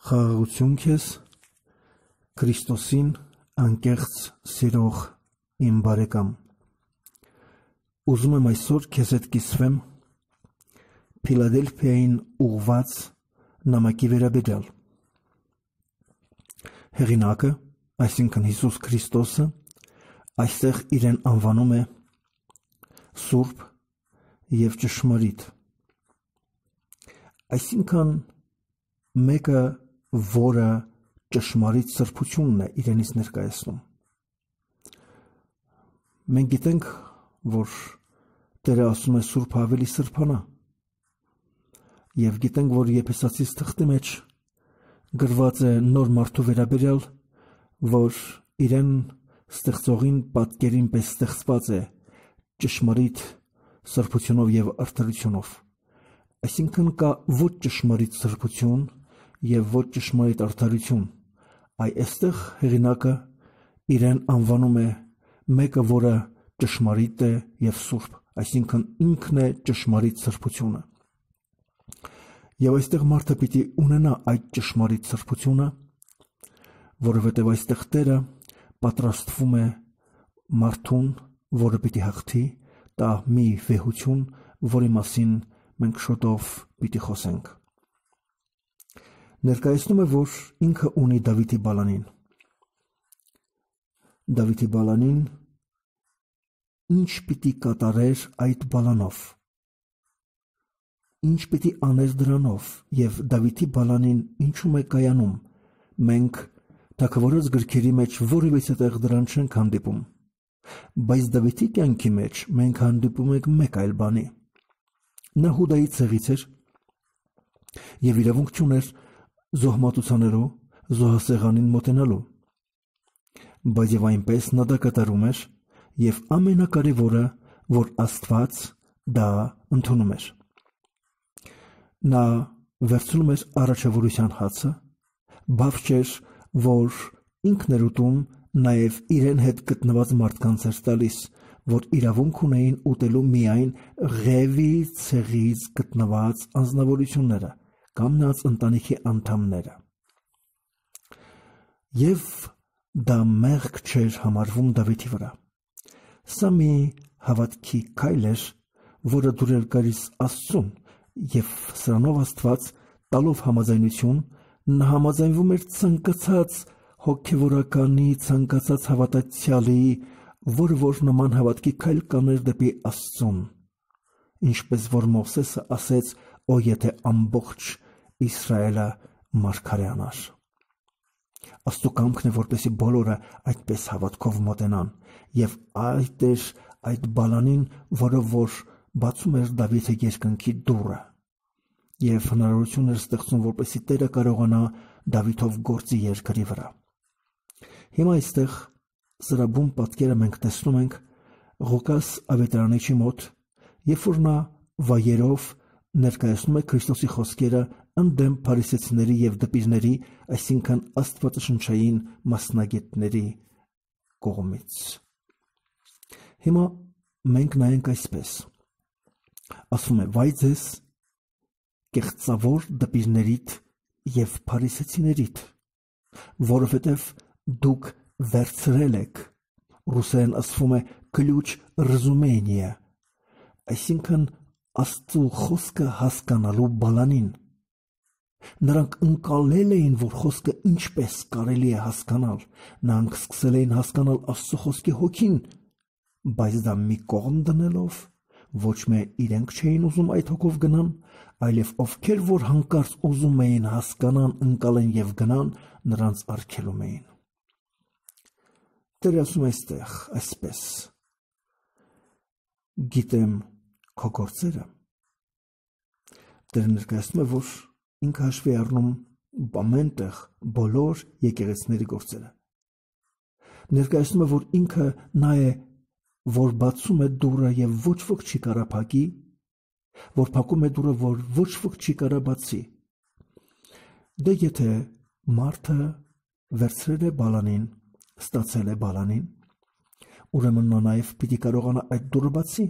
Խաղաղություն քեզ, Քրիստոսին անկեղծ սիրող իմ բարեկամ։ Ուզում եմ այսօր քեզ հետ կիսվեմ Փիլադելֆիային ուղված նամակի վերաբերյալ։ Հեղինակը, այսինքն Հիսուս Քրիստոսը, այստեղ իրեն անվանում է Սուրբ և ճշմարիտ։ Այսինքն մեկը, որը ճշմարիտ սրբությունն է իրենից ներկայացնում։ Մենք գիտենք, որ Տերը ասում է Սուրբը ավելի սրբանա, և գիտենք, որ Եփեսացիս թղթի մեջ գրված է նոր մարդու վերաբերյալ, որ իրեն ստեղծողին պատկերին պես ստեղծված է ճշմարիտ սրբությունով և արդարությունով։ Այսինքն կա ոչ ճշմարիտ սրբություն և ոչ ճշմարիտ արդարություն։ Այստեղ հեղինակը իրեն անվանում է մեկը, որը ճշմարիտ է և սուրբ, այսինքն ինքն է ճշմարիտ սրբությունը։ Եվ այստեղ մարդը պիտի ունենա այդ ճշմարիտ սրբությունը, որովհետև այստեղ Տերը պատրաստվում է մարդուն, որը պիտի հաղթի, տա մի վեհություն, որի մասին մենք շուտով պիտի խոսենք։ Ներկայացնում է, որ ինքը ունի Դավիթի բալանին։ Դավիթի բալանին ինչ պիտի կատարեր այդ բալանով, ինչ պիտի աներ դրանով, և Դավիթի բալանին ինչում է կայանում, մենք թագավորաց գրքերի մեջ որևէ տեղ դրան չենք հանդիպում, բայց Դավիթի կյանքի մեջ մենք հանդիպում ենք մեկ այլ բանի։ Նա Հուդայի ցեղից էր և իրավունք չուներ զոհմատուցանելու զոհասեղանին մոտենալու, բայց և այնպես նա դա կատարում էր, և ամենակարևորը, որ Աստված դա ընդունում էր։ Նա վերցնում էր առաջավորության հացը, բավ չէր, որ ինքն էր ուտում, նաև իրեն հետ գտնված մարդկանց էր տալիս, որ իրավունք ունեին ուտելու միայն Ղևի ցեղից գտնված անձնավորությունները կամ նրանց ընտանիքի անդամները։ Եվ դա մեղք չէր համարվում Դավիթի վրա։ Սա մի հավատքի քայլ էր, որը դուր էր գալիս Աստծուն, և սրանով Աստված տալով համաձայնություն, նա համաձայնվում էր ցանկացած հոգևորականի, ցանկացած հավատացյալի, որը որ նման հավատքի քայլ կաներ դեպի Աստծուն, ինչպես որ Մովսեսը ասեց, «Օ եթե ամբողջ Իսրայելը մարգարեանար»։ Աստծու կամքն է, որպեսզի բոլորը այդպես հավատքով մոտենան, և այդ էր այդ բալանին, որը որ բացում էր Դավիթի երկնքի դուռը, և հնարավորություն էր ստեղծում, որպեսզի Տերը կարողանա Դավիթով գործի երկրի վրա։ Հիմա այստեղ սրա բուն պատկերը մենք տեսնում ենք Ղուկաս ավետարանիչի մոտ, երբ որ նա վայերով ներկայացնում է Քրիստոսի խոսքերը ընդդեմ փարիսեցիների և դպիրների, այսինքն աստվածաշնչային մասնագետների կողմից։ Հիմա մենք նայենք այսպես. ասում է, վայ ձեզ կեղծավոր դպիրներիդ և փարիսեցիներիդ, որովհետև դուք վերցրել եք, ռուսերեն ասվում է ключ разумения, այսինքն Աստծու խոսքը հասկանալու բալանին։ Նրանք ընկալել էին, որ խոսքը ինչպես կարելի է հասկանալ, նրանք սկսել էին հասկանալ Աստծու խոսքի հոգին, բայց դա մի կողմ դնելով, ոչ միայն իրենք չէին ուզում այդ հոգով գնան, այլև ովքեր որ հանկարծ ուզում էին հասկանան, ընկալեն և գնան, նրանց արգելում էին։ Տերը ասում է այստեղ այսպես. գիտեմ քո գործերը։ Տերը ներկայացնում է, որ ինքը հաշվի է առնում ամեն տեղ բոլոր եկեղեցիների գործերը։ Ներկայացնում է, որ ինքը նա է, որ բացում է դուռը և ոչ ոք չի կարա փակի, որ փակում է դուռը, որ ոչ ոք չի կարա բացի։ Դե եթե մարդը վերցրել է բալանին, ստացել է բալանին, ուրեմն նա նաև պիտի կարողանա այդ դուռը բացի։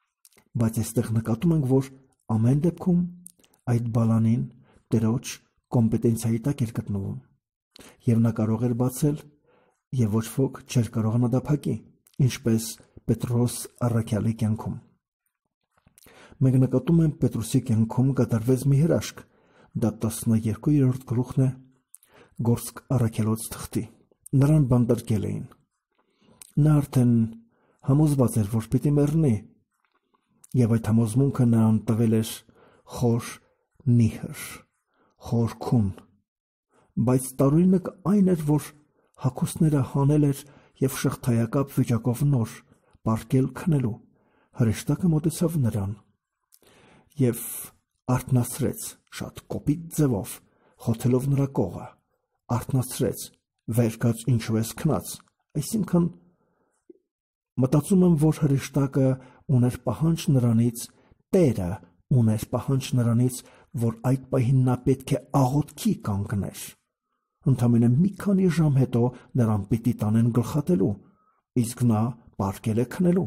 Բայց այստեղ նկատում ենք, որ ամեն դեպքում այդ բալանին Տերոջ կոմպետենցիայի տակ էր գտնվում, եւ նա կարող էր բացել, եւ ոչ ոք չէր կարողանա դա փակի, ինչպես Պետրոս առաքյալի կյանքում։ Մենք նկատում ենք Պետրոսի կյանքում կատարվեց մի հրաշք, դա 12-րդ գլուխն է Գործք առաքյալոց թղթի։ Նրան բանտարկել էին։ Նա արդեն համոզված էր, որ պիտի մեռնի, եւ այդ համոզմունքը նրան տվել էր խոր նիհր, խոր քուն, բայց տարօրինակ այն էր, որ հագուստները հանել էր եւ շղթայակապ վիճակով նոր պարկել քնելու։ Հրեշտակը մոտեցավ նրան եւ արթնացրեց շատ կոպիտ ձևով, խոթելով նրա կողը, արթնացրեց, վեր կաց ինչու ես քնած, այսինքն մտածում եմ, որ հրեշտակը ուներ պահանջ նրանից, Տերը ուներ պահանջ նրանից, որ այդ պահին նա պետք է աղոթքի կանգներ։ Ընդամենը մի քանի ժամ հետո նրան պիտի տանեն գլխատելու, իսկ նա պարկել է քնելու։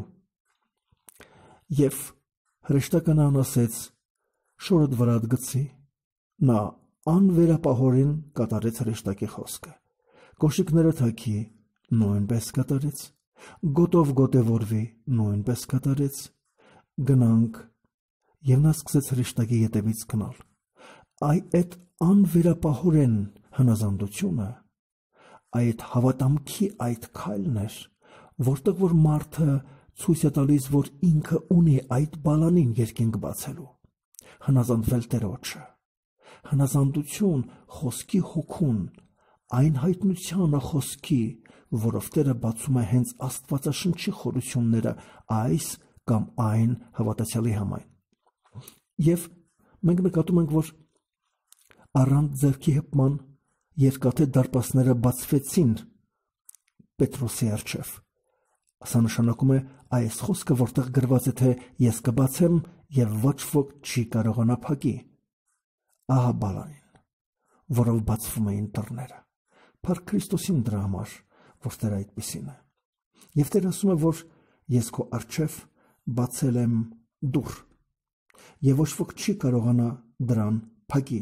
Եվ հրեշտակը նրան ասեց. շորդ վրադ գցի, նա անվերապահորեն կատարեց հրեշտակի խոսքը, կոշիկները թաքի, նույնպես կատարեց, գոտով գոտևորվի, նույնպես կատարեց, գնանք, եւ նա սկսեց հրեշտակի ետևից գնալ։ Այդ անվերապահորեն հնազանդությունը, այդ հավատամքի այդ քայլն էր, որտեղ որ մարդը ցույց է տալիս, որ ինքը ունի այդ բալանին երկինք բացելու, հնազանդվել Տերոջը, հնազանդություն խոսքի հոգուն, այն հայտնությանը խոսքի, որով Տերը բացում է հենց Աստվածաշնչի խորությունները այս կամ այն հավատացյալի համար։ Եվ մենք նկատում ենք, որ առանց ձեռքի հպման երկաթե դարպասները բացվեցին Պետրոսի առջև։ Սա նշանակում է այս խոսքը, որտեղ գրված է, թե ես կբացեմ եւ ոչ ոք չի կարողանա փակի։ Ահա բալանին, որով բացվում էին դռները։ Փառք Քրիստոսին դրա համար, որ Տերը այդպիսին է։ Եվ Տերը ասում է, որ ես քո առջև բացել եմ դուռ, եւ ոչ ոք չի կարողանա դրան փակի,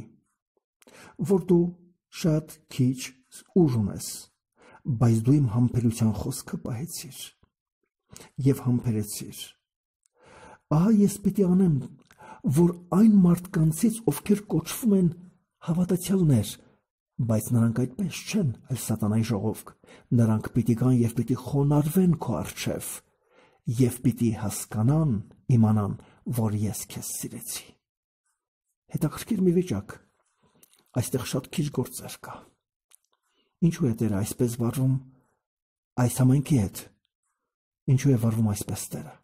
որ դու շատ քիչ ուժ ունես, բայց դու իմ համբերության խոսքը պահեցիր եւ համբերեցիր։ Ահա ես պիտի անեմ, որ այն մարդկանցից, ովքեր կոչվում են հավատացյալներ, բայց նրանք այդպես չեն, այլ սատանայի ժողովք, նրանք պիտի գան եւ պիտի խոնարհվեն քո առջև եւ պիտի հասկանան, իմանան, որ ես քեզ սիրեցի։ Հետաքրքիր մի վիճակ, այստեղ շատ քիչ գործեր կա։ Ինչու է Տերը այսպես վարվում այս ամենքի հետ։ Ինչու է վարվում այսպես Տերը։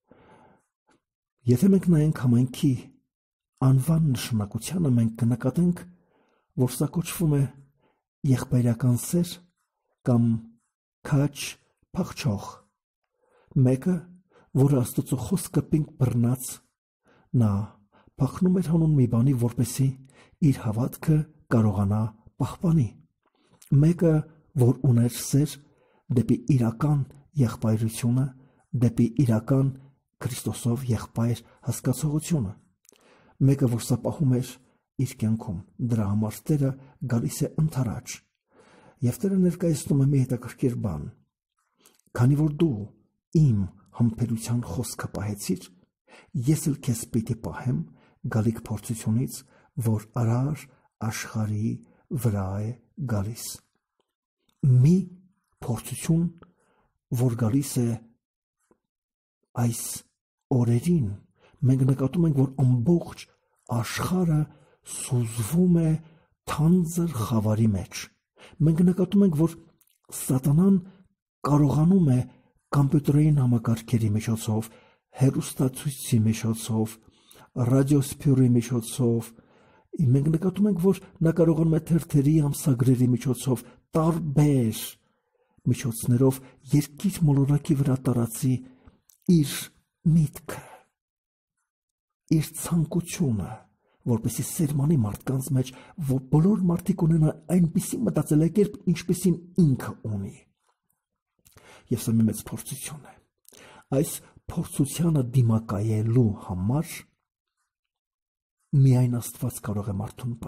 Եթե մենք նայենք համայնքի անվան նշանակությանը, մենք կնկատենք, որ սա կոչվում է եղբայրական սեր կամ քաչ փախչող։ Մեկը, որը Աստծո խոսքը պինդ բռնած, նա փախնում էր հանուն մի բանի, որպեսի իր հավատքը կարողանա պահպանի։ Մեկը, որ ուներ սեր դեպի իրական եղբայրությունը, դեպի իրական Քրիստոսով եղբայր հասկացողությունը։ Մեկը, որ սա պահում էր իր կյանքում, դրա համար Տերը գալիս է ընդառաջ։ Եվ Տերը ներկայացնում է մի հետաքրքիր բան. քանի որ դու իմ համբերության խոսքը պահեցիր, ես էլ քեզ պիտի պահեմ գալիք փորձությունից, որ արար աշխարհի վրա է գալիս։ Մի փորձություն, որ գալիս է այս օրերին, մենք նկատում ենք, որ ամբողջ աշխարհը սուզվում է թանձր խավարի մեջ։ Մենք նկատում ենք, որ սատանան կարողանում է կոմպյուտերային համակարգերի միջոցով, հեռուստացույցի միջոցով, ռադիոսփյուրի միջոցով, մենք նկատում ենք, որ նա կարողանում է թերթերի ամսագրերի միջոցով, տարբեր միջոցներով երկիր մոլորակի վրա տարածի իր միտքը, իր ցանկությունը, որպեսզի սերմանի մարդկանց մեջ, որ բոլոր մարդիկ ունենան այնպիսի մտածելակերպ, ինչպիսին ինքը ունի։ Եվ սա մի մեծ փորձություն է։ Այս փորձությանը դիմակայելու համար միայն Աստված կարող է մարդուն պահի։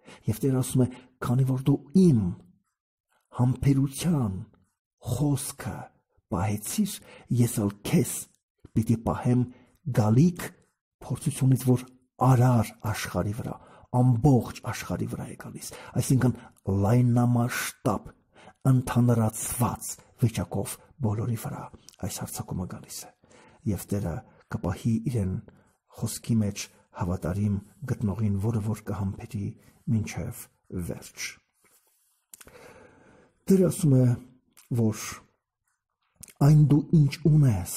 Եվ Տերը ասում է, քանի որ դու իմ համբերության խոսքը պահեցիր, ես ալ քեզ պիտի պահեմ գալիք փորձությունից, որ արար աշխարի վրա, ամբողջ աշխարի վրա է գալիս, այսինքն լայնամասշտաբ ընդհանրացված վիճակով բոլորի վրա այս հարձակումը գալիս է, եւ Տերը կպահի իրեն խոսքի մեջ հավատարիմ գտնողին, որը որ կհամբերի մինչև վերջ։ Տերը ասում է, որ այն դու ինչ ունես,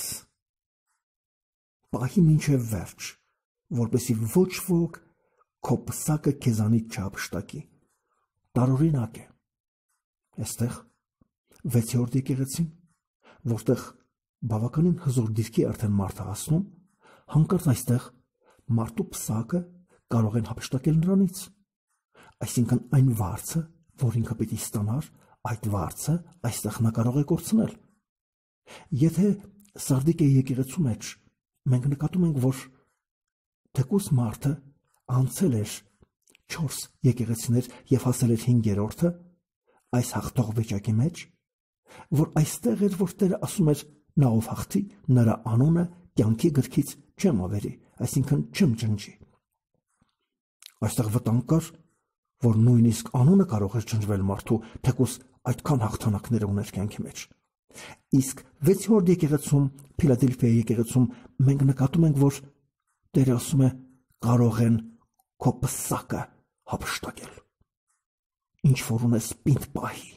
պահի մինչև վերջ, որպեսզի ոչ ոք քո պսակը քեզանից չհափշտակի։ Տարօրինակ է։ Այստեղ 6-րդ եկեղեցին, որտեղ բավականին հզոր դիրքի արդեն մարդը հասնում, հանկարծ այստեղ մարդու պսակը կարող են հափշտակել նրանից։ Այսինքն այն վարձը, որ ինքը պիտի ստանար, այդ վարձը այստեղ նա կարող է կորցնել։ Եթե Սարդիկե եկեղեցու մեջ մենք նկատում ենք, որ թեկուզ մարդը անցել էր 4 եկեղեցիներ եւ հասել էր 5-րդը, այս հաղթող վիճակի մեջ, որ այստեղ էր, որ Տերը ասում էր, նա ով հաղթի, նրա անունը կյանքի գրքից չեմ ավերի, այսինքն չեմ ջնջի։ Այստեղ վտանգ կար, որ նույնիսկ անունը կարող էր ջնջվել մարդու, թեկուզ այդքան հաղթանակներ ուներ կյանքի մեջ։ Իսկ 6-րդ եկեղեցում, Փիլադելֆիայի եկեղեցում մենք նկատում ենք, որ Տերը ասում է, կարող են քո պսակը հափշտակել։ Ինչ որ ունես պինդ պահի։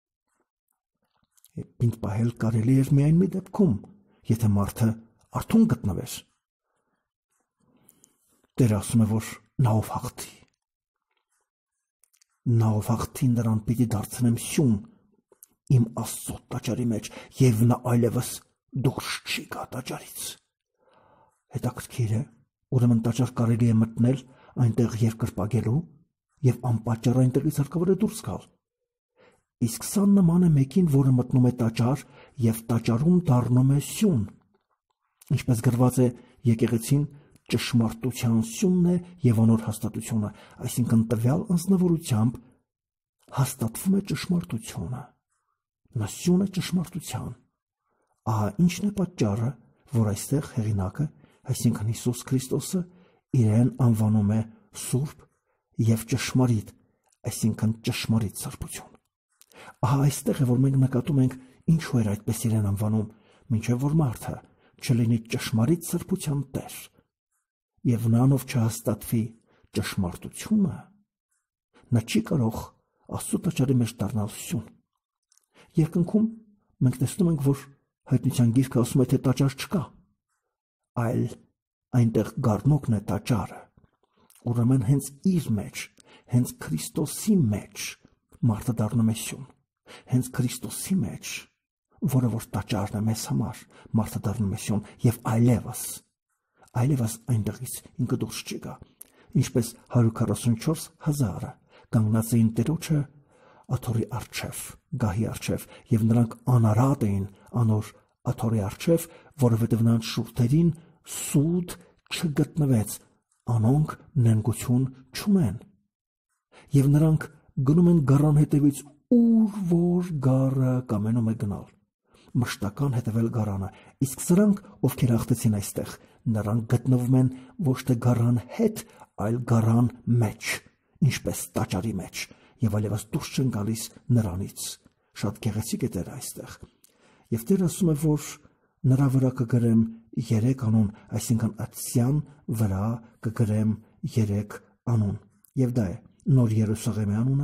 Պինդ պահել կարելի էր միայն մի դեպքում, եթե մարդը արթուն գտնվեր։ Տերը ասում է, որ նա ով հաղթի։ Նա ով հաղթի, նրան պիտի դարձնեմ սյուն իմ Աստծո տաճարի մեջ, եւ նա այլևս դուրս չի գա տաճարից։ Հետաքրքիր է, ուրեմն տաճար կարելի է մտնել այնտեղ երկրպագելու եւ անպատճառ այնտեղից հարկավոր է դուրս գալ։ Իսկ սա նման է մեկին, որը մտնում է տաճար եւ տաճարում դառնում է սյուն։ Ինչպես գրված է, եկեղեցին ճշմարտության սյունն է եւ անոր հաստատությունը, այսինքն տվյալ անձնավորությամբ հաստատվում է ճշմարտությունը։ Նա սյուն է ճշմարտության։ Ահա ինչն է պատճառը, որ այստեղ հեղինակը, այսինքն Հիսուս Քրիստոսը, իրեն անվանում է սուրբ եւ ճշմարիտ, այսինքն ճշմարիտ սրբություն։ Ահա այստեղ է, որ մենք նկատում ենք ինչու էր այդպես իրեն անվանում, մինչև որ մարդը չլինի ճշմարիտ սրբության տեր, եւ նրանով չհաստատվի ճշմարտությունը, նա չի կարող Աստծո տաճարի մեջ դառնալ սյուն։ Երկնքում մենք տեսնում ենք, որ հայտնության գիրքը ասում է, թե տաճար չկա, այլ այնտեղ գառնոկն է տաճարը։ Ուրեմն հենց իր մեջ, հենց Քրիստոսի մեջ մարդը դառնում է սյուն։ Հենց Քրիստոսի մեջ, որը որ տաճարն է մեզ համար, մարդը դառնում է սյուն եւ այլևս այնտեղից ինքը դուրս չի գա։ Ինչպես 144,000 կանգնած էին Տերոջը աթոռի առջև, գահի առջև, եւ նրանք անարատ էին անոր աթոռի առջև, որովհետեւ նրանց շուրթերին սուտ չգտնվեց, անոնք նենգություն չունեն։ Եվ նրանք գնում են գառան հետևից, ուր որ գառը կամենում է գնալ, մշտական հետևել գառանը, իսկ սրանք, ովքեր հաղթեցին այստեղ, նրանք գտնվում են ոչ թե գառան հետ, այլ գառան մեջ, ինչպես տաճարի մեջ, եւ այլևս դուրս չեն գալիս նրանից։ Շատ գեղեցիկ է Տերը այստեղ։ Եվ Տերը ասում է, որ նրա վրա կգրեմ 3 անուն, այսինքն Ատսյան վրա կգրեմ 3 անուն։ Եվ դա է Նոր Երուսաղեմի անունը,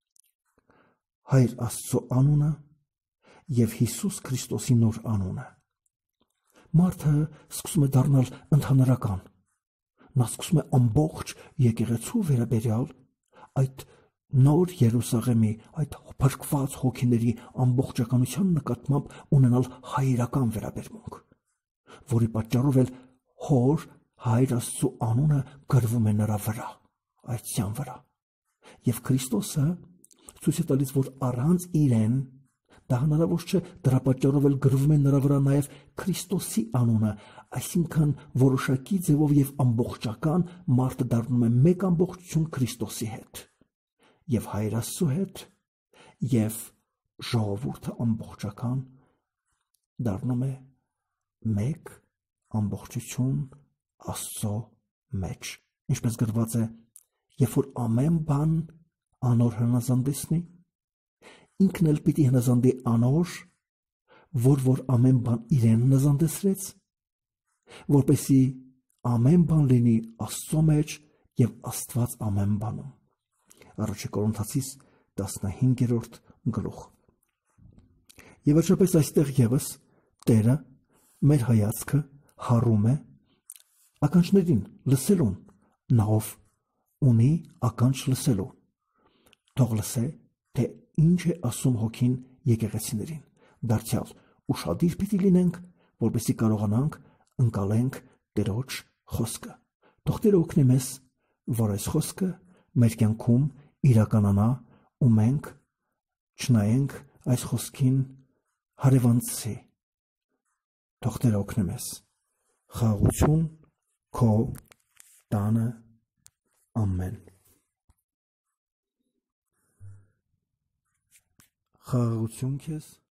Հայր Աստծո անունը եւ Հիսուս Քրիստոսի նոր անունը։ Մարդը սկսում է դառնալ ընդհանրական։ Նա սկսում է ամբողջ եկեղեցու վերաբերյալ այդ նոր Երուսաղեմի, այդ փրկված հոգիների ամբողջականության նկատմամբ ունենալ հայրական վերաբերմունք, որի պատճառով էլ Հոր Հայր Աստծո անունը գրվում է նրա վրա, այդ սյան վրա։ Եվ Քրիստոսը ցույց է տալիս, որ առանց իրեն դա հնարավոր չէ, դրա պատճառով էլ գրվում է նրա վրա նաև Քրիստոսի անունը, այսինքն որոշակի ձևով եւ ամբողջական մարդը դառնում է մեկ ամբողջություն Քրիստոսի հետ։ եւ Հայր Աստծո հետ, եւ ժողովուրդը ամբողջական դառնում է մեկ ամբողջություն Աստծո մեջ, ինչպես գրված է, երբ որ ամեն բան անոր հնազանդեցնի, ինքն էլ պիտի հնազանդի անոր, որ ամեն բան իրեն հնազանդեցրեց, որպեսզի ամեն բան լինի Աստծո մեջ եւ Աստված ամեն բանում։ Առաջի Կորինթացիս 15-րդ գլուխ։ Եվ վերջապես այստեղ եւս Տերը մեր հայացքը հառում է ականջներին լսելուն, նա ով ունի ականջ լսելու, թող լսե, թե ինչ է ասում Հոգին եկեղեցիներին, դարձյալ ուշադիր պիտի լինենք, որպեսզի կարողանանք ընկալենք Տերոջ խոսքը։ Թող Տերը օգնի մեզ, որ այս խոսքը մեր կյանքում իրականանա ու մենք չնայենք այս խոսքին հարևանցի։ Թող Տերը օգնի մեզ։ Խաղաղություն քո տանը, ամեն։ Խաղաղություն քեզ